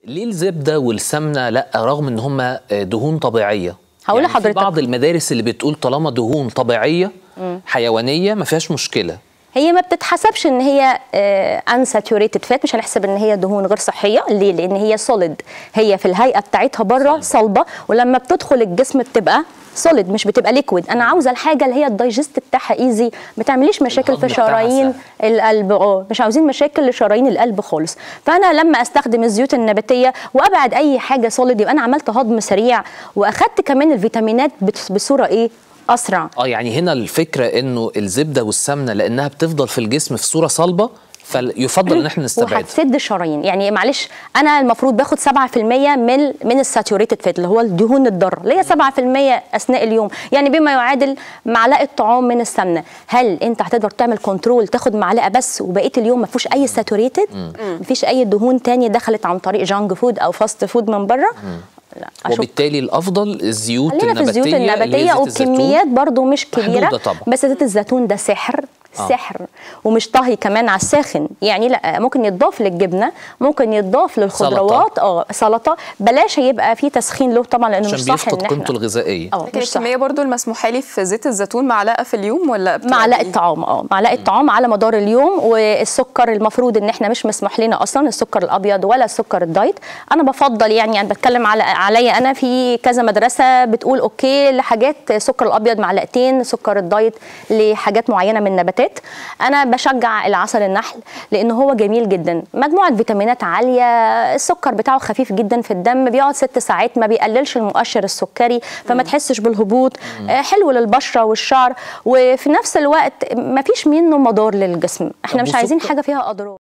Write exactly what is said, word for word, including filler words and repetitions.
ليه الزبده والسمنه لا، رغم ان هم دهون طبيعيه؟ هقول يعني لحضرتك في بعض المدارس اللي بتقول طالما دهون طبيعيه مم. حيوانيه ما فيهاش مشكله. هي ما بتتحسبش ان هي انساتوريتد فات، مش هنحسب ان هي دهون غير صحيه. ليه؟ لان هي سوليد، هي في الهيئه بتاعتها بره صلبه، ولما بتدخل الجسم بتبقى سوليد مش بتبقى ليكويد. انا عاوزه الحاجه اللي هي الدايجست بتاعها ايزي، ما تعمليش مشاكل في شرايين القلب. اه مش عاوزين مشاكل لشرايين القلب خالص. فانا لما استخدم الزيوت النباتيه وابعد اي حاجه سوليد، يبقى انا عملت هضم سريع واخدت كمان الفيتامينات بصوره ايه؟ اسرع. اه يعني هنا الفكره انه الزبده والسمنه لانها بتفضل في الجسم في صوره صلبه، فيفضل ان احنا نستبعدها. وهتسد الشرايين. يعني معلش انا المفروض باخد سبعة في المية من من الساتوريتد فات اللي هو الدهون الضاره، اللي هي سبعة في المية اثناء اليوم، يعني بما يعادل معلقه طعام من السمنه. هل انت هتقدر تعمل كنترول تاخد معلقه بس وبقيه اليوم ما فيهوش اي ساتوريتد؟ ما فيش اي دهون تانية دخلت عن طريق جانك فود او فاست فود من بره؟ لا. وبالتالي الافضل الزيوت النباتيه، في الزيوت النباتيه وبكميات برضو مش كبيره. بس زيت الزيتون ده سحر آه. سحر، ومش طهي كمان على الساخن. يعني لا، ممكن يتضاف للجبنه، ممكن يتضاف للخضروات، اه سلطه. بلاش هيبقى فيه تسخين له طبعا، لانه مش صح. عشان بيفقد قيمته الغذائيه. اه الكميه برضو المسموحه لي في زيت الزيتون معلقه في اليوم ولا معلقه طعام؟ اه معلقه طعام على مدار اليوم. والسكر المفروض ان احنا مش مسموح لنا اصلا السكر الابيض ولا السكر الدايت. انا بفضل يعني انا بتكلم على عليا انا، في كذا مدرسه بتقول اوكي لحاجات سكر الابيض معلقتين، سكر الدايت لحاجات معينه من النباتات. انا بشجع العسل النحل لانه هو جميل جدا، مجموعه فيتامينات عاليه، السكر بتاعه خفيف جدا في الدم، بيقعد ست ساعات، ما بيقللش المؤشر السكري، فما تحسش بالهبوط، حلو للبشره والشعر، وفي نفس الوقت ما فيش منه مضار للجسم. احنا مش عايزين حاجه فيها اضرار.